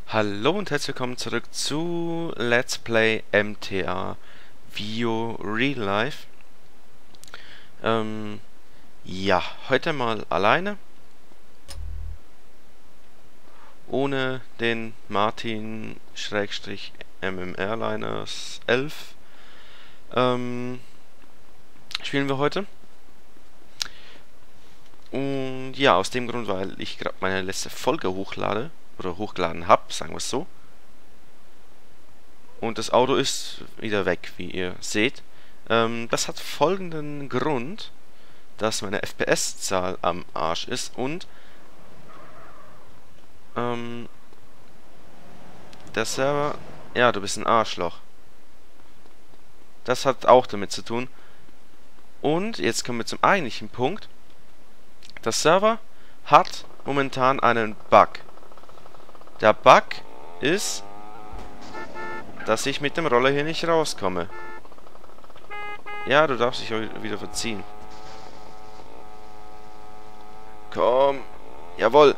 Hallo und herzlich willkommen zurück zu Let's Play MTA Vio Real Life. Ja, heute mal alleine. Ohne den Martin MMRliners 11 spielen wir heute. Und ja, aus dem Grund, weil ich gerade meine letzte Folge hochlade. Oder hochgeladen habe, sagen wir es so. Und das Auto ist wieder weg, wie ihr seht. Das hat folgenden Grund, dass meine FPS-Zahl am Arsch ist und der Server... Ja, du bist ein Arschloch. Das hat auch damit zu tun. Und jetzt kommen wir zum eigentlichen Punkt. Der Server hat momentan einen Bug. Der Bug ist, dass ich mit dem Roller hier nicht rauskomme. Ja, du darfst dich wieder verziehen. Komm. Jawohl.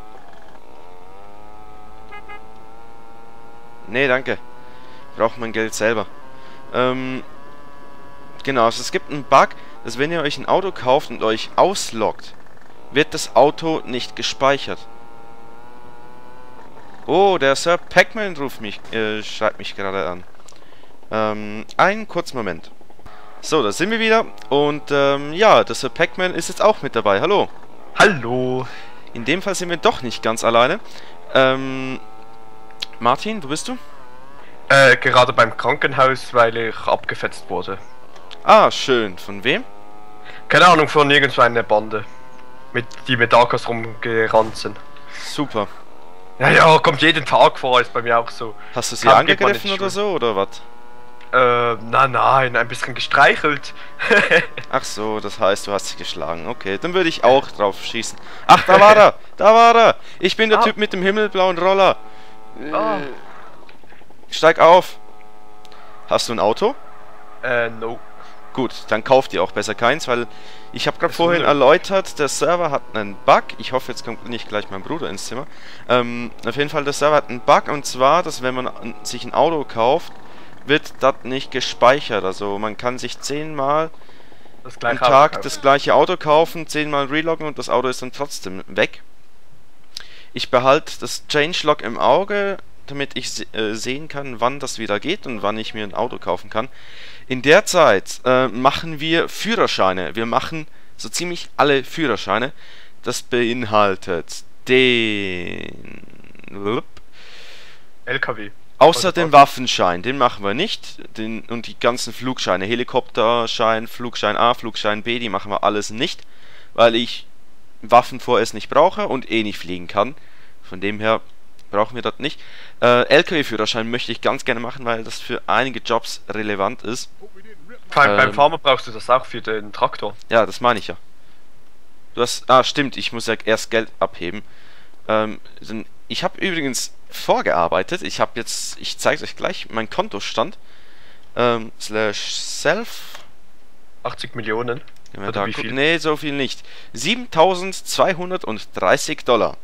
Nee, danke. Ich brauche mein Geld selber. Genau, also es gibt einen Bug, dass wenn ihr euch ein Auto kauft und euch ausloggt, wird das Auto nicht gespeichert. Oh, der Sir Pac-Man schreibt mich gerade an. Einen kurzen Moment. So, da sind wir wieder. Und ja, der Sir Pac-Man ist jetzt auch mit dabei. Hallo. Hallo. In dem Fall sind wir doch nicht ganz alleine. Martin, wo bist du? Gerade beim Krankenhaus, weil ich abgefetzt wurde. Ah, schön. Von wem? Keine Ahnung, von nirgendwo eine Bande. Die mit Akkus rumgerannt sind. Super. Ja, kommt jeden Tag vor, ist bei mir auch so. Hast du sie angegriffen oder so, oder was? Nein, ein bisschen gestreichelt. Ach so, das heißt, du hast sie geschlagen. Okay, dann würde ich auch drauf schießen. Ach, da war er! Da war er! Ich bin der Typ mit dem himmelblauen Roller. Steig auf! Hast du ein Auto? No. Gut, dann kauft ihr auch besser keins, weil ich habe gerade vorhin erläutert, der Server hat einen Bug. Ich hoffe, jetzt kommt nicht gleich mein Bruder ins Zimmer. Auf jeden Fall, der Server hat einen Bug, und zwar, dass wenn man sich ein Auto kauft, wird das nicht gespeichert. Also man kann sich 10-mal am Tag das gleiche Auto kaufen, 10-mal reloggen und das Auto ist dann trotzdem weg. Ich behalte das Changelog im Auge, damit ich sehen kann, wann das wieder geht und wann ich mir ein Auto kaufen kann. In der Zeit machen wir Führerscheine. Wir machen so ziemlich alle Führerscheine. Das beinhaltet den... LKW. Außer den Waffenschein, den machen wir nicht. Und die ganzen Flugscheine, Helikopterschein, Flugschein A, Flugschein B, die machen wir alles nicht. Weil ich Waffen vorerst nicht brauche und eh nicht fliegen kann. Von dem her brauchen wir das nicht. LKW-Führerschein möchte ich ganz gerne machen, weil das für einige Jobs relevant ist. Beim Farmer brauchst du das auch für den Traktor. Ja, das meine ich ja. Du hast... Ah, stimmt, ich muss ja erst Geld abheben. Ich habe übrigens vorgearbeitet. Ich habe jetzt... Ich zeige euch gleich meinen Kontostand. /self 80 Millionen. Ja, da wie viel? Nee, so viel nicht. 7.230 $.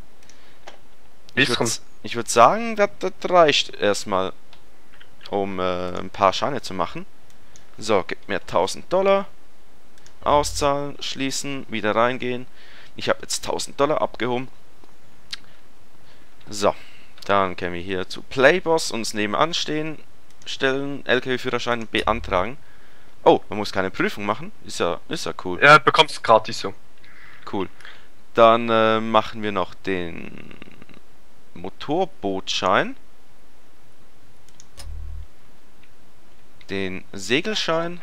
Ich würd sagen, das reicht erstmal, um ein paar Scheine zu machen. So, gib mir 1.000 $. Auszahlen, schließen, wieder reingehen. Ich habe jetzt 1.000 $ abgehoben. So, dann können wir hier zu Playboss uns nebenan stellen, LKW-Führerschein beantragen. Oh, man muss keine Prüfung machen. Ist ja cool. Ja, bekommst gratis so. Cool. Dann machen wir noch den Motorbootschein, den Segelschein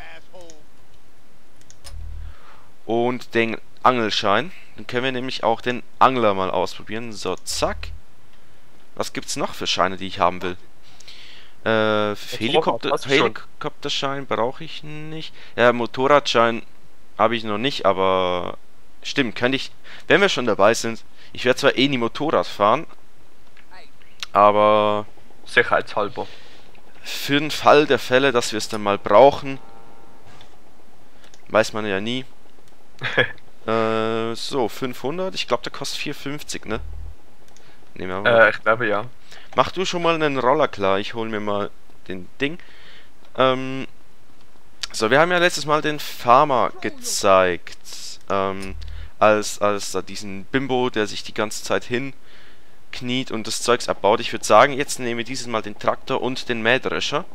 und den Angelschein. Dann können wir nämlich auch den Angler mal ausprobieren. So, zack. Was gibt's noch für Scheine, die ich haben will? Helikopterschein brauche ich nicht. Ja, Motorradschein habe ich noch nicht, aber stimmt, könnte ich, wenn wir schon dabei sind. Ich werde zwar eh nie Motorrad fahren, aber sicherheitshalber. Für den Fall der Fälle, dass wir es dann mal brauchen, weiß man ja nie. So, 500. Ich glaube, der kostet 4,50, ne? Nehmen wir mal. Ich glaube ja. Mach du schon mal einen Roller klar, ich hol mir mal den Ding. So, wir haben ja letztes Mal den Farmer gezeigt. Als diesen Bimbo, der sich die ganze Zeit hinkniet und das Zeugs abbaut. Ich würde sagen, jetzt nehmen wir dieses Mal den Traktor und den Mähdrescher.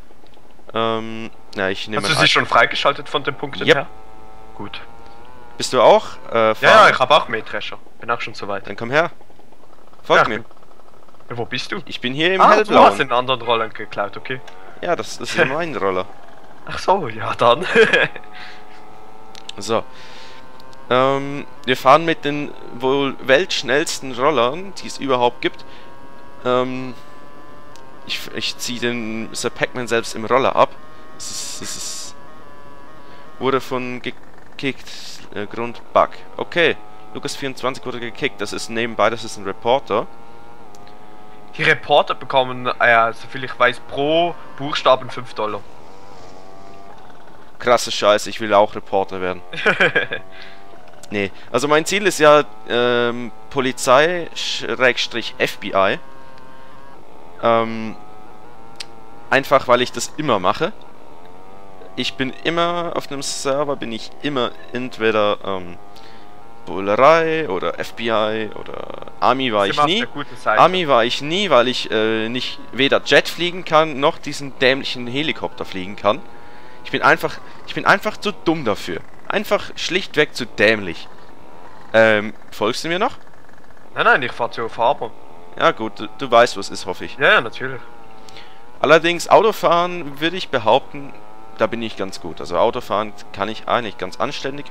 Ja, ich nehme. Hast du sie schon freigeschaltet von den Punkten Yep. her? Gut. Bist du auch? Ja, ich habe auch Mähdrescher. Bin auch schon so weit. Dann komm her. Folg Ja, mir. Wo bist du? Ich bin hier im Du hast Hellblauen. den anderen Rollern geklaut, okay. Ja, das ist ja mein Roller. Ach so, ja dann. So. Wir fahren mit den wohl weltschnellsten Rollern, die es überhaupt gibt. Ich ziehe den Sir Pac-Man selbst im Roller ab. Wurde von gekickt. Grund Bug. Okay. Lukas24 wurde gekickt. Das ist nebenbei, das ist ein Reporter. Die Reporter bekommen, soviel ich weiß, pro Buchstaben $5. Krasse Scheiße, ich will auch Reporter werden. Nee, also mein Ziel ist ja Polizei-FBI. Einfach weil ich das immer mache. Ich bin immer auf einem Server, bin ich immer entweder Bullerei oder FBI oder Army war ich nie. Army war ich nie, weil ich nicht weder Jet fliegen kann, noch diesen dämlichen Helikopter fliegen kann. Ich bin einfach zu dumm dafür. Einfach schlichtweg zu dämlich. Folgst du mir noch? Nein, ich fahr zu Farmer. Ja gut, du weißt, was ist, hoffe ich. Ja, natürlich. Allerdings, Autofahren würde ich behaupten, da bin ich ganz gut. Also Autofahren kann ich eigentlich ganz anständig.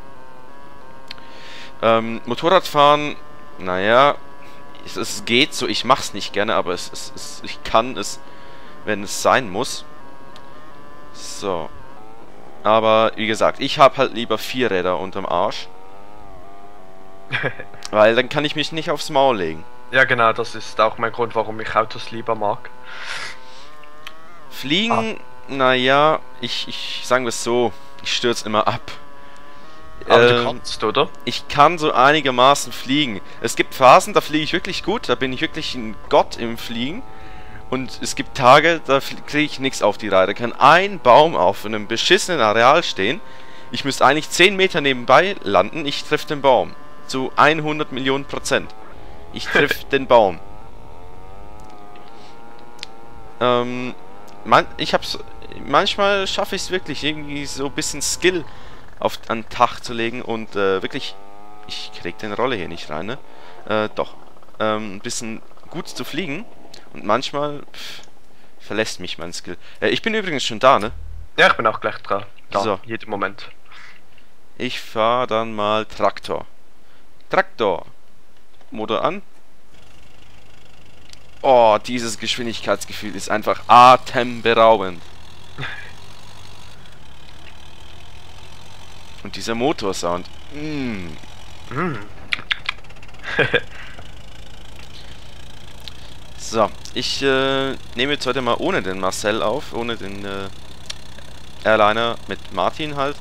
Motorradfahren, naja, es geht so, ich mach's nicht gerne, aber ich kann es, wenn es sein muss. So. Aber wie gesagt, ich habe halt lieber 4 Räder unterm Arsch. Weil dann kann ich mich nicht aufs Maul legen. Ja genau, das ist auch mein Grund, warum ich Autos lieber mag. Fliegen, naja, ich sagen wir es so, ich stürze immer ab. Aber du kannst, oder? Ich kann so einigermaßen fliegen. Es gibt Phasen, da fliege ich wirklich gut, da bin ich wirklich ein Gott im Fliegen. Und es gibt Tage, da kriege ich nichts auf die Reihe. Da kann ein Baum auf einem beschissenen Areal stehen. Ich müsste eigentlich 10 Meter nebenbei landen, ich treffe den Baum. Zu 100 Millionen %. Ich treffe den Baum. Manchmal schaffe ich es wirklich, irgendwie so ein bisschen Skill an den Tag zu legen und wirklich, ich krieg den Rolle hier nicht rein, ne? Doch. Ein bisschen gut zu fliegen und manchmal verlässt mich mein Skill. Ich bin übrigens schon da, ne? Ja, ich bin auch gleich dran. Da, so. Jeden Moment. Ich fahre dann mal Traktor. Traktor. Motor an. Oh, dieses Geschwindigkeitsgefühl ist einfach atemberaubend. Und dieser Motorsound. So, ich nehme jetzt heute mal ohne den Marcel auf, ohne den Airliner mit Martin halt.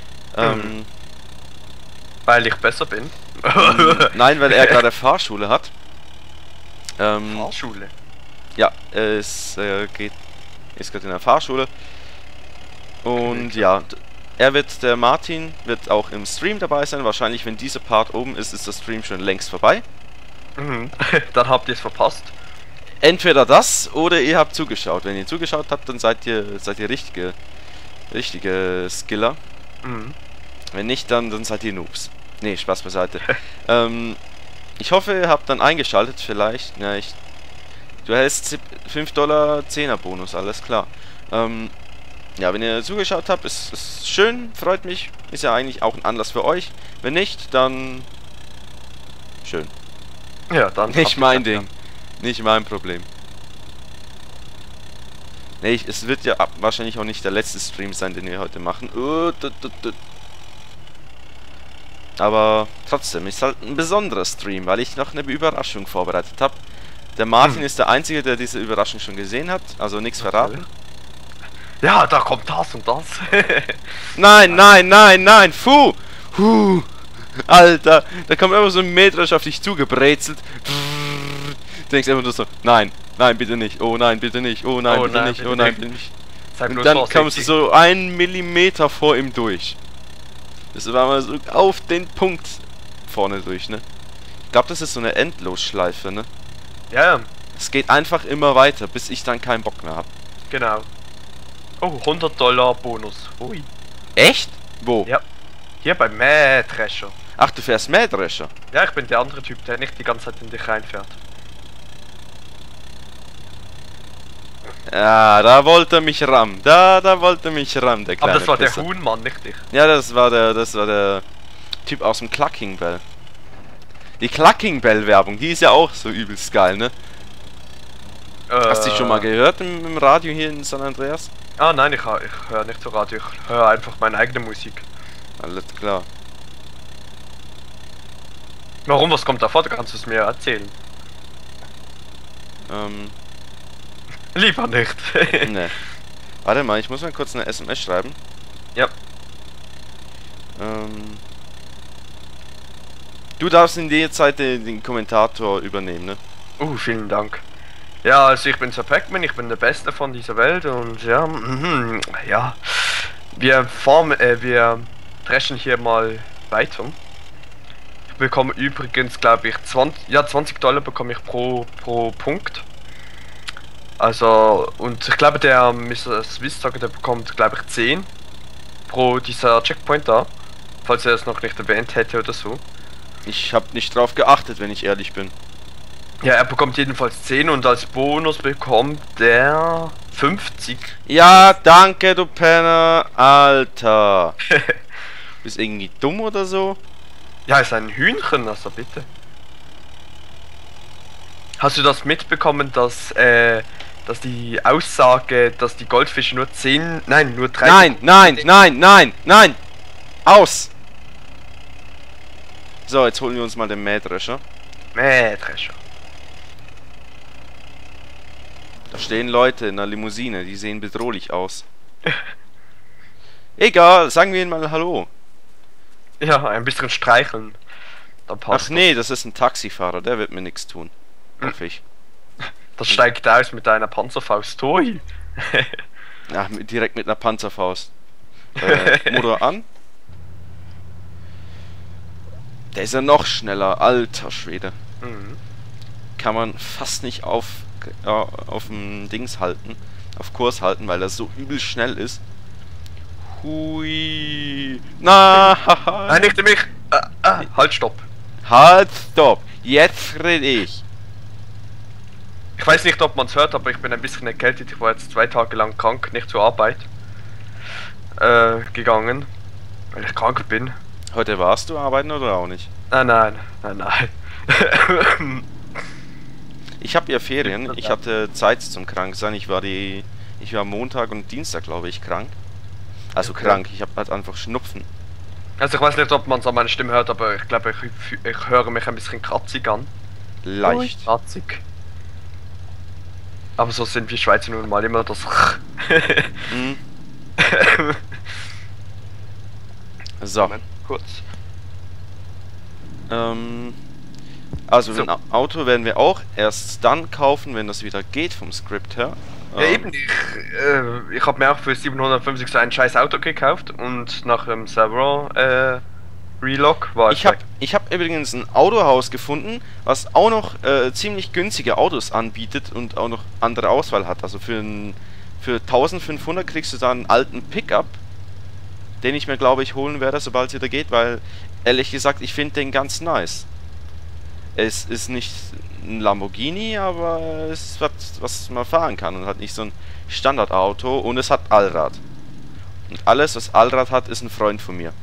Weil ich besser bin. Nein, weil er gerade Fahrschule hat. Fahrschule? Ja, ist gerade in der Fahrschule. Und okay, ja, der Martin wird auch im Stream dabei sein. Wahrscheinlich, wenn dieser Part oben ist, ist der Stream schon längst vorbei. Dann habt ihr es verpasst. Entweder das oder ihr habt zugeschaut. Wenn ihr zugeschaut habt, dann seid ihr richtige Skiller. Wenn nicht, dann seid ihr Noobs. Nee, Spaß beiseite. Ich hoffe, ihr habt dann eingeschaltet vielleicht. Ja, du erhältst $5 10er Bonus, alles klar. Ja, wenn ihr zugeschaut habt, ist schön, freut mich. Ist ja eigentlich auch ein Anlass für euch. Wenn nicht, dann schön. Ja, dann nicht mein Ding. Nicht mein Problem. Nee, es wird ja wahrscheinlich auch nicht der letzte Stream sein, den wir heute machen. Aber trotzdem, ist halt ein besonderer Stream, weil ich noch eine Überraschung vorbereitet habe. Der Martin ist der Einzige, der diese Überraschung schon gesehen hat, also nichts verraten. Ja, da kommt das und das. Nein, Alter, da kommt immer so ein Mähdrescher auf dich zugebrezelt. denkst immer nur so, nein, nein, bitte nicht, oh nein, bitte nicht, oh nein, Oh bitte nein, nicht, bitte oh nein, nicht. bitte nicht. Sei Und bloß dann vorsichtig. kommst du so 1 Millimeter vor ihm durch. Das war mal so auf den Punkt vorne durch, ne? Ich glaube, das ist so eine Endlosschleife, ne? Ja, Es geht einfach immer weiter, bis ich dann keinen Bock mehr habe. genau. Oh, $100 Bonus. Ui. Echt? Wo? Ja. Hier beim Mähdrescher. Ach, du fährst Mähdrescher. Ja, ich bin der andere Typ, der nicht die ganze Zeit in dich reinfährt. Ja, da wollte er mich rammen. Da wollte er mich rammen, der kleine Aber das war Pisser. der Huhnmann, nicht ich. Ja, das war der Typ aus dem Clucking Bell. Die Clucking Bell Werbung, die ist ja auch so übelst geil, ne? Hast du die schon mal gehört im Radio hier in San Andreas? Ah nein, ich höre nicht so Radio, ich höre einfach meine eigene Musik. Alles klar. Warum, was kommt da vor? Du kannst es mir erzählen. Lieber nicht. Ne. Warte mal, ich muss mal kurz eine SMS schreiben. Ja. Du darfst in der Zeit den Kommentator übernehmen, ne? Vielen Dank. Ja, also ich bin Sir Pac-Man, ich bin der Beste von dieser Welt und ja, ja. Wir dreschen hier mal weiter. Ich bekomme übrigens, glaube ich, $20 bekomme ich pro Punkt. Also, und ich glaube, der Mr. Swiss-Tag, der bekommt, glaube ich, 10 pro dieser Checkpoint da. Falls er es noch nicht erwähnt hätte oder so. Ich habe nicht drauf geachtet, wenn ich ehrlich bin. Ja, er bekommt jedenfalls 10 und als Bonus bekommt er 50. Ja, danke, du Penner. Alter. Bist irgendwie dumm oder so? Ja, ist ein Hühnchen, also bitte. Hast du das mitbekommen, dass die Aussage, dass die Goldfische nur 10, nein, nur 3... Nein, nein, nein, nein, nein! Aus! So, jetzt holen wir uns mal den Mähdrescher. Mähdrescher. Da stehen Leute in der Limousine, die sehen bedrohlich aus. Egal, sagen wir ihnen mal Hallo. Ja, ein bisschen streicheln. Dann passt Ach nee, das ist ein Taxifahrer, der wird mir nichts tun. Hoffe ich. das steigt aus mit einer Panzerfaust. Toi. Ach, direkt mit einer Panzerfaust. Motor an. Der ist ja noch schneller, alter Schwede. Mhm. Kann man fast nicht auf dem Dings halten, auf Kurs halten, weil er so übel schnell ist. Hui. Nein, nicht mich. Halt, stopp. Halt, stopp. Jetzt rede ich. Ich weiß nicht, ob man es hört, aber ich bin ein bisschen erkältet. Ich war jetzt 2 Tage lang krank, nicht zur Arbeit gegangen, weil ich krank bin. Heute warst du arbeiten oder auch nicht? Nein. Ich habe ja Ferien. Ich hatte Zeit zum Kranksein. Ich war Montag und Dienstag, glaube ich, krank. Also Okay. krank. Ich habe halt einfach Schnupfen. Also ich weiß nicht, ob man es an meiner Stimme hört, aber ich glaube, ich höre mich ein bisschen kratzig an. Leicht. Kratzig. Aber so sind wir Schweizer nun mal immer das. Mhm. So. Moment, kurz. Also So. ein Auto werden wir auch erst dann kaufen, wenn das wieder geht vom Skript her. Ja eben, ich habe mir auch für 750 so ein scheiß Auto gekauft und nach dem Server Relog war Ich hab übrigens ein Autohaus gefunden, was auch noch ziemlich günstige Autos anbietet und auch noch andere Auswahl hat. Also für 1500 kriegst du da einen alten Pickup, den ich mir, glaube ich, holen werde, sobald es wieder geht, weil, ehrlich gesagt, ich finde den ganz nice. Es ist nicht ein Lamborghini, aber es ist was man fahren kann und hat nicht so ein Standardauto und es hat Allrad. Und alles, was Allrad hat, ist ein Freund von mir.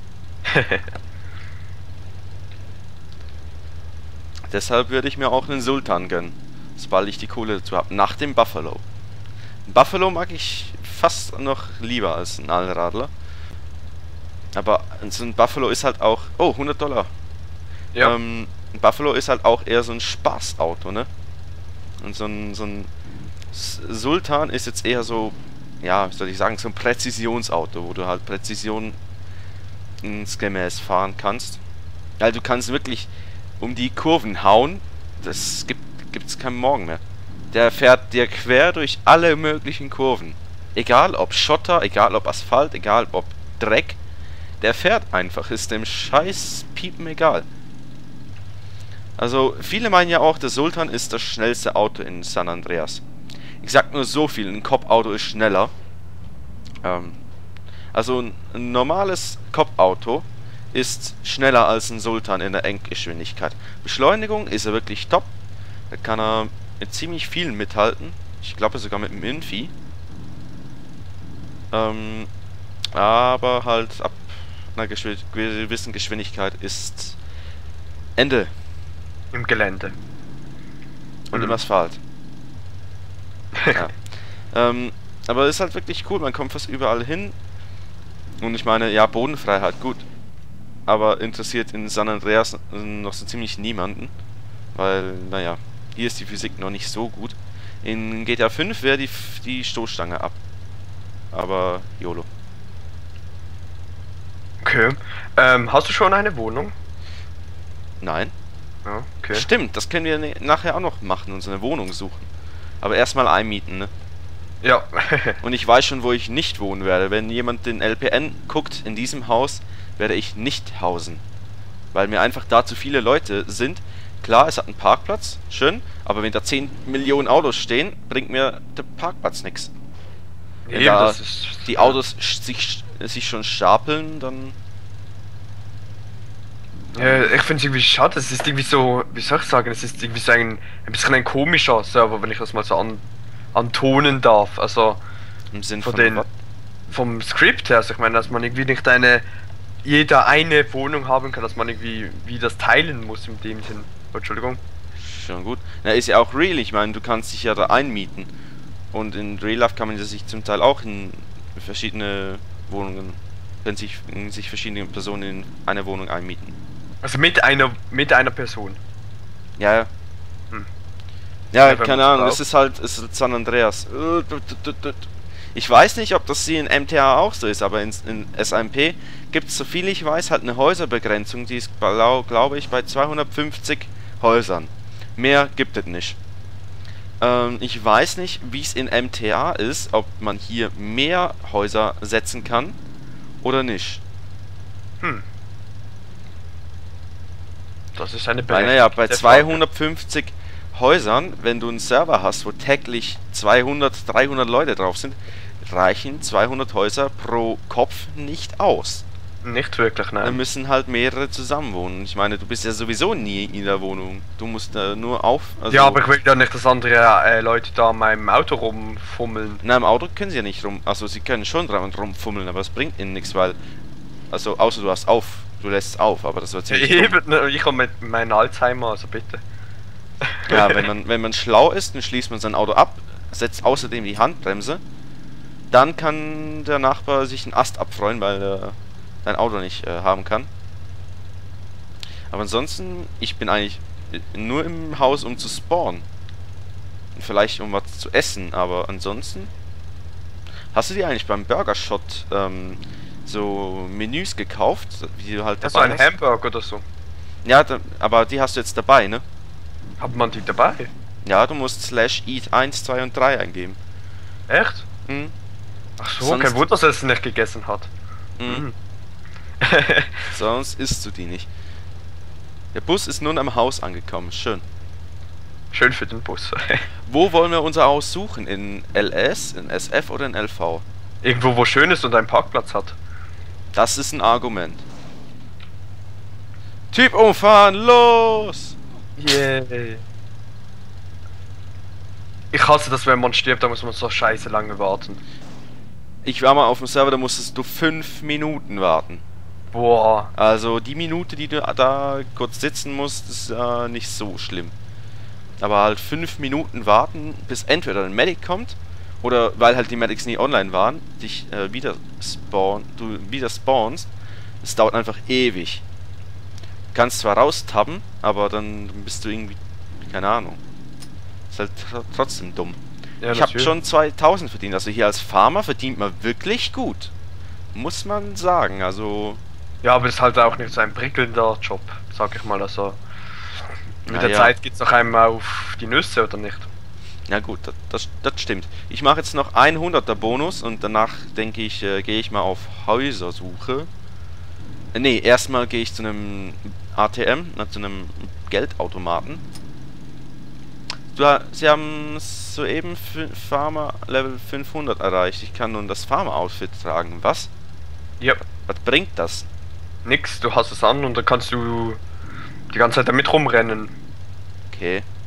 Deshalb würde ich mir auch einen Sultan gönnen, sobald ich die Kohle dazu habe, nach dem Buffalo. Buffalo mag ich fast noch lieber als ein Allradler. Aber so ein Buffalo ist halt auch... Oh, $100. Ja. Ein Buffalo ist halt auch eher so ein Spaßauto, ne? Und so ein Sultan ist jetzt eher so... Ja, wie soll ich sagen, so ein Präzisionsauto, wo du halt präzisionsgemäß fahren kannst. Weil du kannst wirklich um die Kurven hauen. Das gibt gibt es keinen Morgen mehr. Der fährt dir quer durch alle möglichen Kurven. Egal ob Schotter, egal ob Asphalt, egal ob Dreck. Der fährt einfach, ist dem scheiß Piepen egal. Also, viele meinen ja auch, der Sultan ist das schnellste Auto in San Andreas. Ich sag nur so viel, ein Cop-Auto ist schneller. Also ein normales Cop-Auto ist schneller als ein Sultan in der Endgeschwindigkeit. Beschleunigung ist er wirklich top. Da kann er mit ziemlich vielen mithalten. Ich glaube sogar mit dem Infi. Aber halt ab einer gewissen Geschwindigkeit ist Ende. Im Gelände. Und im Asphalt. Ja. Aber ist halt wirklich cool, man kommt fast überall hin. Und ich meine, ja, Bodenfreiheit, gut. Aber interessiert in San Andreas noch so ziemlich niemanden. Weil, naja, hier ist die Physik noch nicht so gut. In GTA 5 wäre die Stoßstange ab. Aber YOLO. Okay. Hast du schon eine Wohnung? Nein. Ja, okay. Stimmt, das können wir nachher auch noch machen, uns eine Wohnung suchen. Aber erstmal einmieten, ne? Ja. Und ich weiß schon, wo ich nicht wohnen werde. Wenn jemand den LPN guckt, in diesem Haus werde ich nicht hausen. Weil mir einfach da zu viele Leute sind. Klar, es hat einen Parkplatz, schön. Aber wenn da 10 Millionen Autos stehen, bringt mir der Parkplatz nichts. Wenn da das ist, die Autos sich schon stapeln, dann... Ja, ich finde es irgendwie schade. Es ist irgendwie so, wie soll ich sagen, es ist irgendwie so ein bisschen ein komischer Server, wenn ich das mal so antonen darf. Also Im Sinn von von vom Skript her, also ich meine, dass man irgendwie nicht jeder eine Wohnung haben kann, dass man irgendwie wie das teilen muss in dem Sinn. Oh, Entschuldigung. Schon gut. Na, ist ja auch real, ich meine, du kannst dich ja da einmieten. Und in Real Life kann man sich zum Teil auch in verschiedene Wohnungen, wenn sich verschiedene Personen in eine Wohnung einmieten. Also mit einer Person. Ja, ja. Hm. Ja, Ja, wenn keine man's Ahnung, braucht. es ist San Andreas. Ich weiß nicht, ob das hier in MTA auch so ist, aber in SMP gibt es, soviel ich weiß, halt eine Häuserbegrenzung, die ist, glaube ich, bei 250 Häusern. Mehr gibt es nicht. Ich weiß nicht, wie es in MTA ist, ob man hier mehr Häuser setzen kann oder nicht. Das ist eine Weil, naja, bei berechtigte 250 Häusern, wenn du einen Server hast, wo täglich 200, 300 Leute drauf sind, reichen 200 Häuser pro Kopf nicht aus. Frage. Nicht wirklich, Da nein. müssen halt mehrere zusammen wohnen. Ich meine, du bist ja sowieso nie in der Wohnung. Du musst nur also Ja, aber ich will ja nicht, dass andere Leute da an meinem Auto rumfummeln. Na, im Auto können sie ja nicht also sie können schon dran und rumfummeln, aber es bringt ihnen nichts, weil, also außer du lässt es auf, aber das wird ziemlich dumm. Eben, ne, ich habe mit meinem Alzheimer, also bitte. Ja, wenn man schlau ist, dann schließt man sein Auto ab, setzt außerdem die Handbremse, dann kann der Nachbar sich einen Ast abfreuen, weil er sein Auto nicht haben kann. Aber ansonsten, ich bin eigentlich nur im Haus, um zu spawnen. Und vielleicht um was zu essen, aber ansonsten... Hast du dir eigentlich beim Burger Shot so Menüs gekauft, wie du halt Also dabei ein hast? Hamburger oder so. Ja, aber die hast du jetzt dabei, ne? Hat man die dabei? Ja, du musst /eat 1, 2 und 3 eingeben. Echt? Hm? Ach so, Sonst- kein Wunder, dass er es nicht gegessen hat. Hm. Sonst isst du die nicht. Der Bus ist nun am Haus angekommen. Schön. Schön für den Bus. Wo wollen wir unser Haus suchen? In LS, in SF oder in LV? Irgendwo, wo schön ist und einen Parkplatz hat. Das ist ein Argument. Typ umfahren, los! Yay. Ich hasse das, wenn man stirbt, da muss man so scheiße lange warten. Ich war mal auf dem Server, da musstest du 5 Minuten warten. Boah. Also die Minute, die du da kurz sitzen musst, ist nicht so schlimm. Aber halt 5 Minuten warten, bis entweder ein Medic kommt, oder weil halt die Medics nie online waren, dich du wieder spawnst, es dauert einfach ewig. Du kannst zwar raustabben, aber dann bist du irgendwie, keine Ahnung. Ist halt trotzdem dumm. Ja, Ich habe natürlich. schon 2000 verdient, also hier als Farmer verdient man wirklich gut. Muss man sagen, also... Ja, aber es ist halt auch nicht so ein prickelnder Job, sag ich mal. Also, Mit der Zeit geht's doch einmal auf die Nüsse, oder nicht? Ja gut, das stimmt. Ich mache jetzt noch 100er Bonus und danach denke ich, gehe ich mal auf Häusersuche. Ne, erstmal gehe ich zu einem ATM, zu einem Geldautomaten. Sie haben soeben Farmer Level 500 erreicht. Ich kann nun das Farmer-Outfit tragen. Was? Ja. Was bringt das? Nix, du hast es an und dann kannst du die ganze Zeit damit rumrennen. Okay.